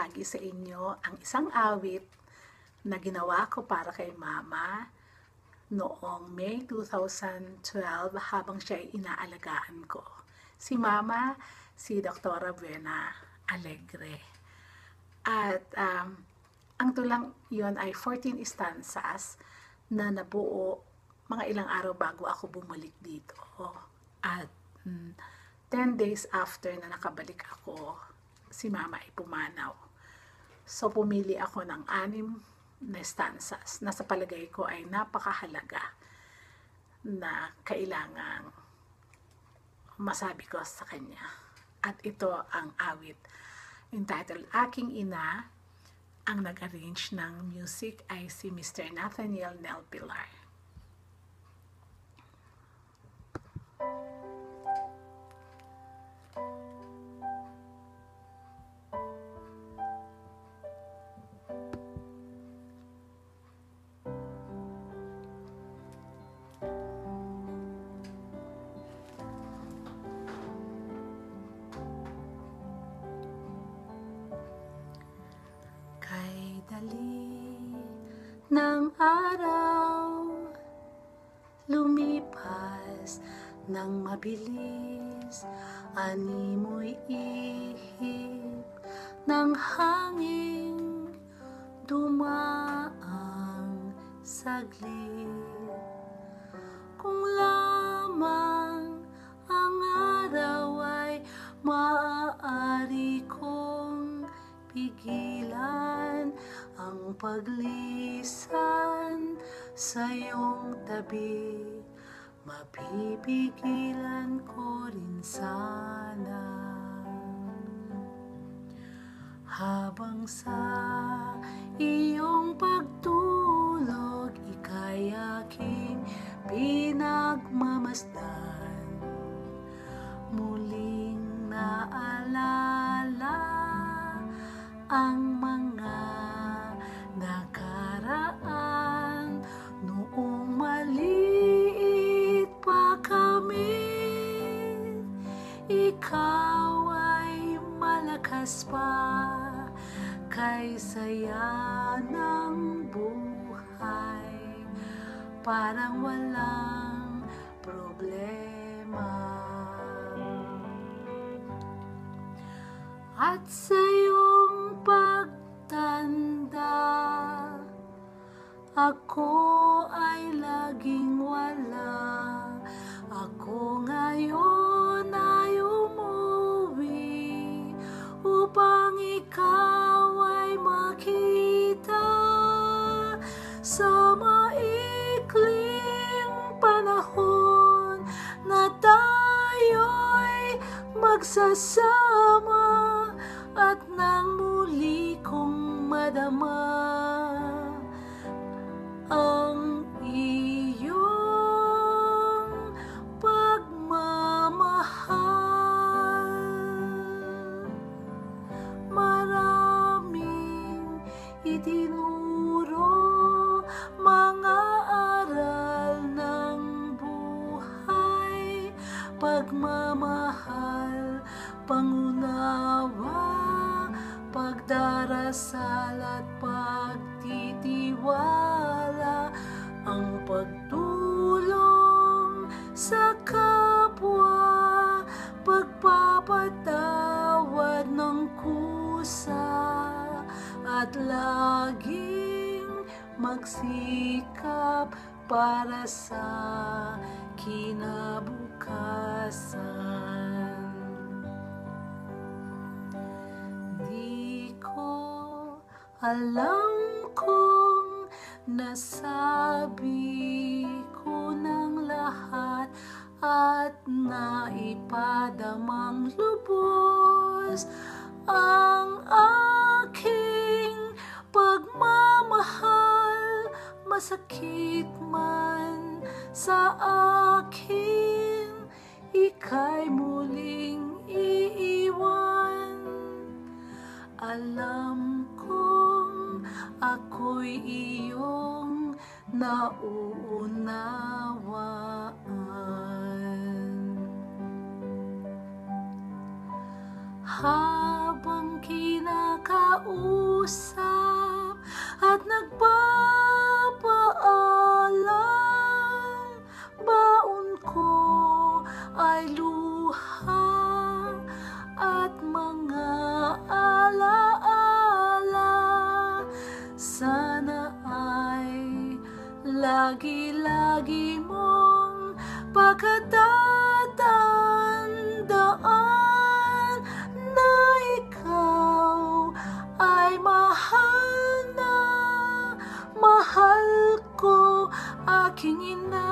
ibahagi sa inyo ang isang awit na ginawa ko para kay Mama noong May 2012 habang siya ay inaalagaan ko. Si Mama, si Dr Buena E Alegre. At ang tulang yon ay 14 stanzas na nabuo mga ilang araw bago ako bumalik dito. At 10 days after na nakabalik ako, si Mama ay pumanaw. So pumili ako ng 6 na stanzas na sa palagay ko ay napakahalaga na kailangang masabi ko sa kanya. At ito ang awit entitled Aking Ina. Ang nag-arrange ng music ay si Mr. Nathaniel Nel Pilar. Kay dali ng araw, lumipas ng mabilis, animoy ihip ng hangin, dumaang saglit. Kung lamang ang araw ay maaari kong pigilan ang paglisan sa iyong tabi, mapipigilan ko rin sana. Habang sa iyong pagtulog, ika'y aking pinagmamasdan, muling naalala ang mga nakaraan noong maliit pa kami. Ikaw ay malakas pa kay saya ng buhay, parang walang problema. At sa iyong pagtanda, ako ay laging wala. Ako ngayon ay umuwi upang ikaw ay makita. Sa maikling panahon na tayo'y magsasama, at nang muli kong madama ang iyong pagmamahal. Maraming itinuro mga aral ng buhay, pagmamahal, pangunawa, pagdarasal at pagtitiwala, ang pagtulong sa kapwa, pagpapatawad ng kusa, at laging magsikap para sa kinabukasan. Alam kong nasabi ko ng lahat at naipadamang lubos ang aking pagmamahal, masakit man sa akin, ika'y muling iiwan. Alam kong ako'y iyong nauunawaan. Habang habang kinakausap at nagpapaalam. Baon ko ay luha at mga alaala. Sana ay lagi-lagi mong pagkatatandaan na ikaw ay mahal na mahal ko, aking ina.